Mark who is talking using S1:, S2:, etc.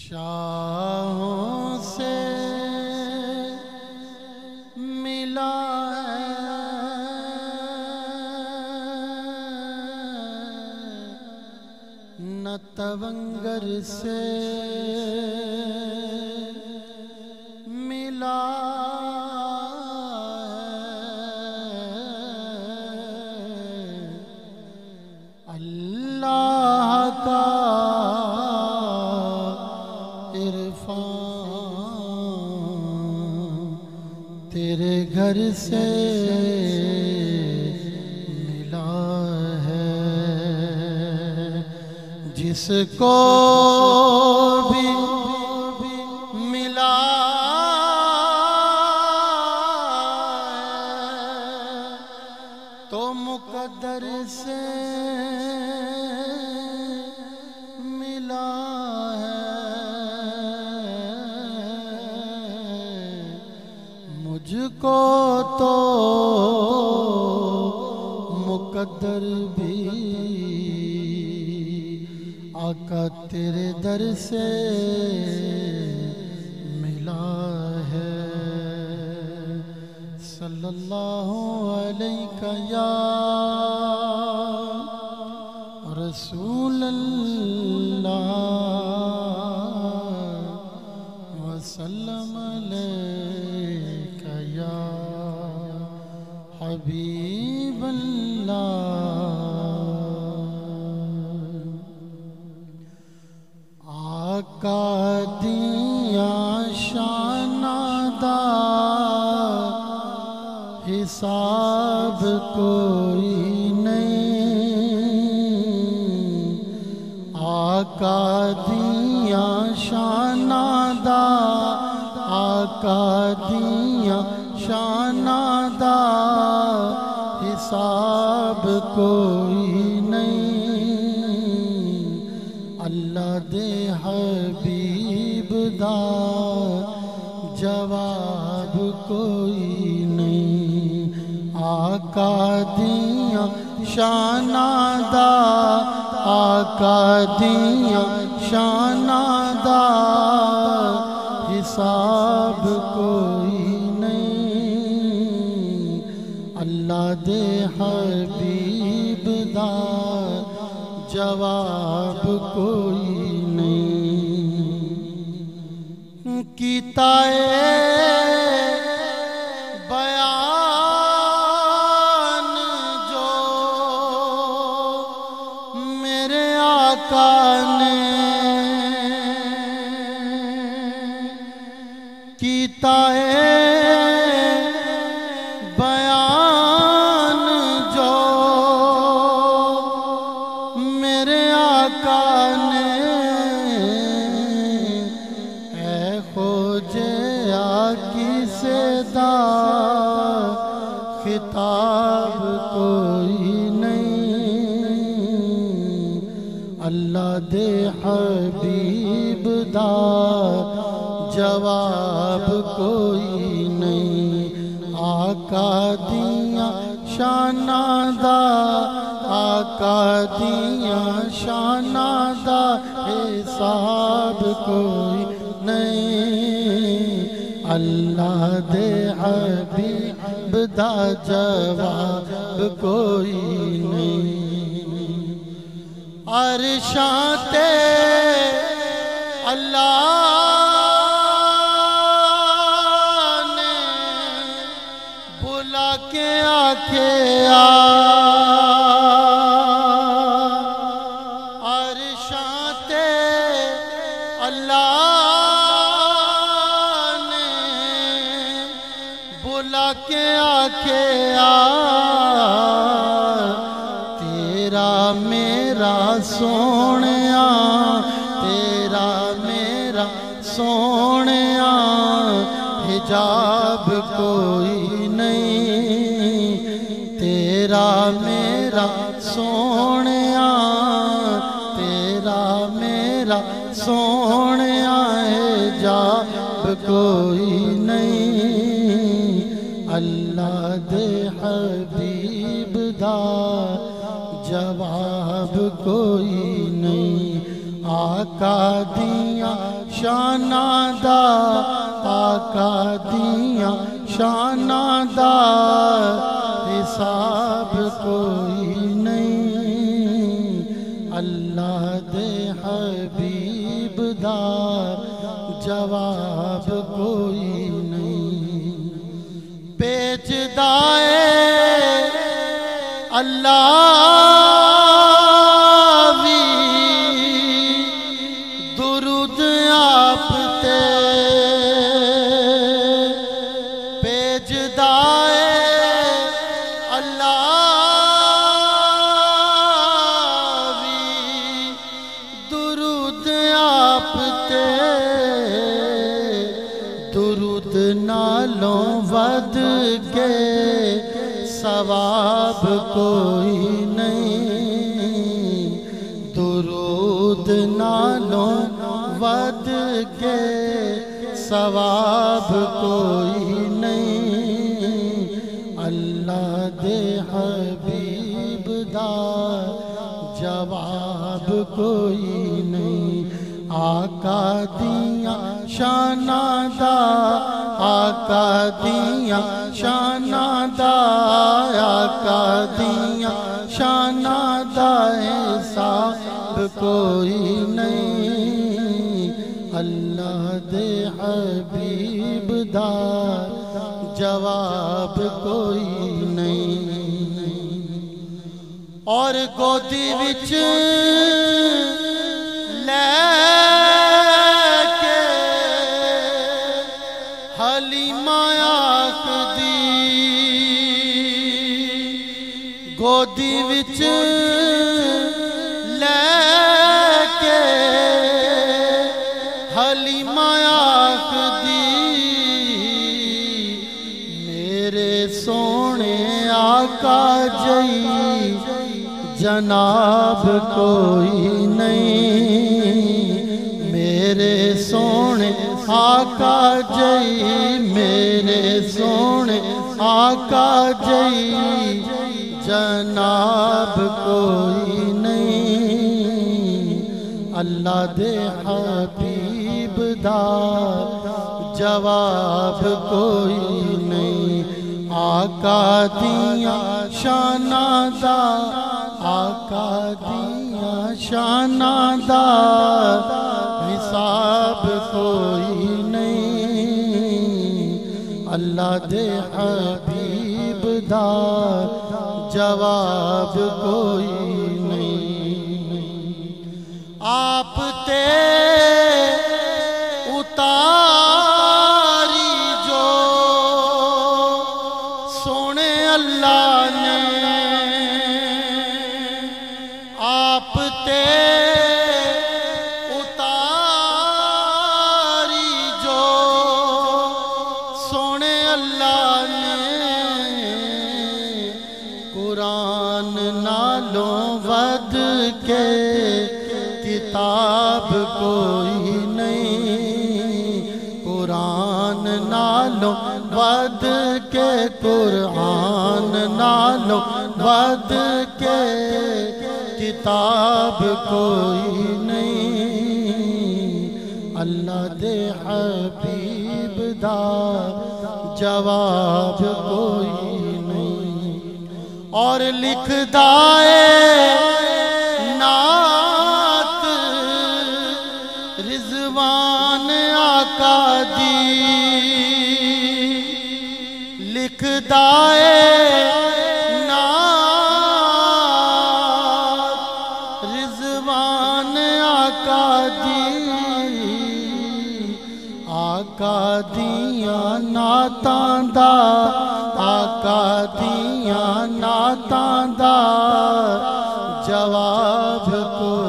S1: شاہوں سے ملا نہ تونگر سے ملا اللہ کا تیرے گھر سے ملا ہے، جس کو بھی ملا ہے تو مقدر سے ملا ہے، مجھ کو تو مقدر بھی آقا تیرے در سے ملا ہے، صلی اللہ علیہ یا رسول اللہ وسلم علیہ یا حبیب اللہ۔ آقا دیاں شانہ دا حساب کوئی نہیں، آقا دیاں شانہ دا، آقا دیاں شانہ دا حساب کوئی نہیں، اللہ دے حبیب دا جواب کوئی نہیں، آقا دیاں شانہ دا، آقا دیاں شانہ دا حساب کوئی نہیں، اللہ دے حبیب دا جواب کوئی نہیں، کیتا بیان جو میرے آقا نے کیتا بیان جو میرے آقا نے، اے خوجے آقی سے دا خطاب کوئی نہیں، اللہ دے حبیب دا جواب کوئی نہیں، آقا دیاں شانہ دا، آقا دیاں شانہ دا حساب کوئی نہیں، اللہ دے حبیب دا جواب کوئی نہیں، عرشاں تے اللہ نے بلا کے آکے عرشاں تے اللہ نے بلا کے آکے تیرا میرا سونیا، تیرا میرا سونیا حجاب کوئی نہیں، تیرا میرا سونیا، تیرا میرا سونیا حجاب کوئی نہیں، اللہ دے حبیب دا جواب کوئی نہیں، آقا دیاں شاناں دا آقا دیاں شاناں دا حساب کوئی نہیں اللہ دے حبیب دا جواب کوئی نہیں بھیجدا اے اللہ بھی درود آپ تے بھیجدا اے اللہ بھی درود آپ تے درود نالوں ود کے ثواب کوئی نہیں درود نالوں ود کے ثواب کوئی نہیں اللہ دے حبیب دا جواب کوئی نہیں آقا دیاں شاناں دا آقا دیاں شاناں دا آقا دیاں شاناں دا حساب کوئی نہیں اللہ دے حبیب دا جواب کوئی نہیں اور گودی وچ لے کے حلیمہ آکھدی گودی وچ لے کے حلیمہ آکھدی میرے سونے آقا جئی جناب کوئی نہیں میرے سونے آقا جئی میرے سونے آقا جئی جناب کوئی نہیں اللہ دے حبیب دا جواب کوئی نہیں آقا دیاں شاناں دا آقا دیاں شاناں دا حساب کوئی نہیں اللہ دے حبیب دا جواب کوئی نہیں آپ تے اتاری جو سونے اللہ نے آپ تے اتاری جو سونے اللہ نے قرآن نالوں ود کے کتاب کوئی نہیں قرآن نالوں ود کے قرآن نالوں ود کے کتاب کوئی نہیں اللہ دے حبیب دا جواب کوئی نہیں اور لکھدا اے نعت رضوان آقا دی لکھدا اے آقا دیاں نعتاں دا آقا دیاں نعتاں دا جواب کو